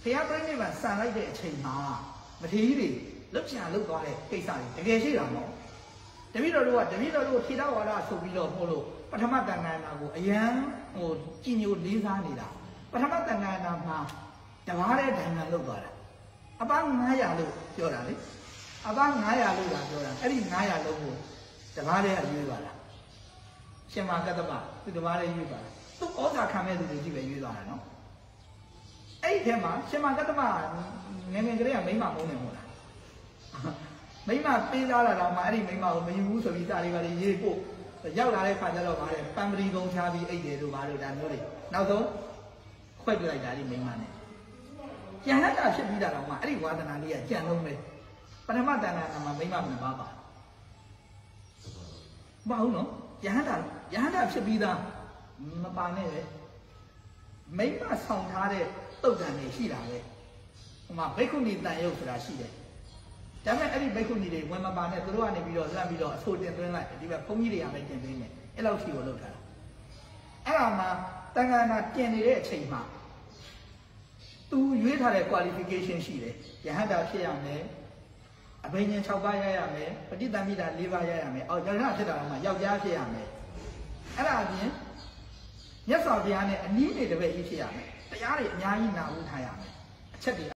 ရားပြိဋိဘံဆန်လိုက်တဲ့အချိန်မှာမထေရကြီးတွေလွတ်ချင်လွတ်သွားတဲ့ကိစ္စတွေတကယ်ရှိတာမဟုတ်တပည့်တော်တို့ထေရဝါဒဆိုပြီးတော့ပို့လို့ပထမတန်ခါနာကိုအယံကြည်ညိုလေးစားနေတာပထမတန်ခါနာမှာတဘာတဲ့ဒိုင်ငံလွတ်သွားတာအပန်း900လို့ပြောတာလေအပန်း900လို့လာပြောတာအဲ့ဒီ900လုံးကိုတဘာတဲ့ရွေးသွားတာရှင်မကတ္တပသူတဘာတဲ့ရွေးသွားတာသူဩဇာခံမဲ့သူတွေကြီးပဲရွေးသွားတာနော်အဲ့ဒီထဲမှာရှင်မကတ္တပငယ်ငယ်ကလေးကမိမပုံးနေမို့လားမိမပေးလာတာတော့မှအဲ့ဒီမိမကိုမယူဘူးဆိုပြီးစာလေးပါလေးရေးပို့ရောက်လာတဲ့ခါကျတော့ဗါတဲ့ပံပရီကုန်းချပြီးအိတ်တယ်တို့ဗါတို့ဒါမျိုးတွေနောက်ဆုံးခွက်ပြလိုက်တာဒီမိမနဲ့ကျန်တာဖြစ်ပြီးတာတော့မှအဲ့ဒီဝါသနာလေးကကြံလုံးပဲပထမတန်ခါမှာမိမမပါပါမဟုတ်နော်ယဟန္တာဖြစ်ပြီးသားမပါနဲ့ပဲမိမဆောင်ထားတဲ့တုတ်တန်တွေရှိတာပဲဟိုမှာဘိက္ခုနီတန်ရုပ်ဆိုတာရှိတယ်ဒါပေမဲ့အဲ့ဒီဘိက္ခုနီတွေဝင်မပါနဲ့သူတို့ကနေပြီးတော့လှမ်းပြီးတော့အဆိုတင်သွင်းလိုက်ဒီဘက်ဘုန်းကြီးတွေကလည်းတင်သွင်းတယ်အဲ့လောက်ရှိကိုလုပ်ထားတာအဲ့ဒါမှတန်ခါနာတင်နေတဲ့အချိန်မှာသူရွေးထားတဲ့ qualification ရှိတယ်ယဟန္တာဖြစ်ရမယ်အဘိညာဉ်6ပါးရရမယ်ပဋိသင်္မိတာ4ပါးရရမယ်ယောက်ျားဖြစ်တာတော့မှယောက်ျားဖြစ်ရမယ်အဲ့ဒါအပြင်မြတ်စွာဘုရားနဲ့အနည်းနေတပည့်ကြီးဖြစ်ရမယ်တရားတွေအများကြီးနာဦးထားရမယ်အချက်တွေ